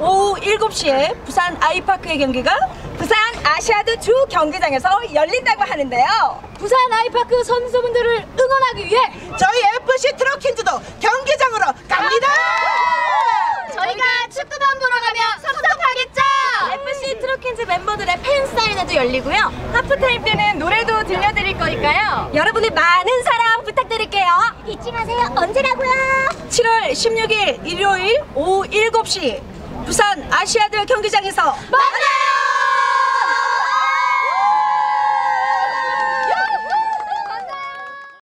오후 7시에 부산 아이파크의 경기가 부산 아시아드 주 경기장에서 열린다고 하는데요. 부산 아이파크 선수분들을 응원하기 위해 저희 FC 트럭킨즈도 경기장으로 갑니다. 저희가 축구만 보러 가면 섭섭하겠죠? FC 트럭킨즈 멤버들의 팬 사인회도 열리고요. 하프타임 때는 노래도 들려드릴 거니까요. 여러분의 많은 사랑 부탁드릴게요. 잊지 마세요. 언제라고요? 7월 16일 일요일 오후 7시 부산 아시아드 경기장에서 만나요!